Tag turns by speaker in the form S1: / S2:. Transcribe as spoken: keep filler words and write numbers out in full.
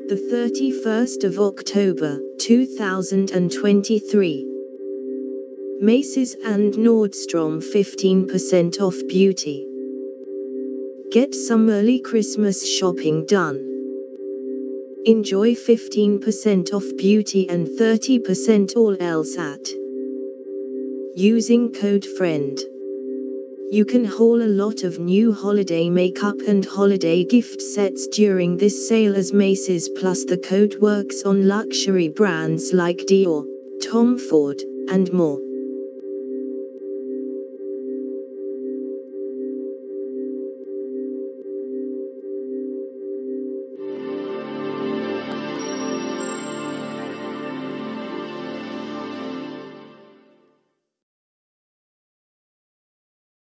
S1: the thirty-first of October, two thousand twenty-three. Macy's and Nordstrom fifteen percent off beauty. Get some early Christmas shopping done. Enjoy fifteen percent off beauty and thirty percent all else at using code FRIEND. You can haul a lot of new holiday makeup and holiday gift sets during this sale as Macy's, plus the code works on luxury brands like Dior, Tom Ford, and more.